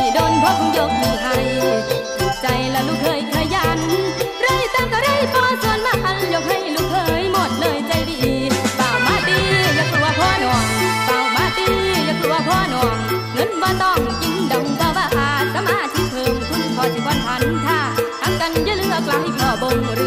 โดนพ่อคงยกมือให้ถูกใจและลูกเคยขยันไรตามก็ไรพอส่วนมาอันยกให้ลูกเคยหมดเลยใจดีเปล่ามาตีอย่ากลัวพ่อหน่วงเปล่ามาตีอย่ากลัวพ่อหน่วงเงินบ่ต้องกินดองบ่ว่าสมาชิกเพิ่มคุณพอสิวันพันท่าทำกันอย่าเลือกหลายพ่อบ่งหรือ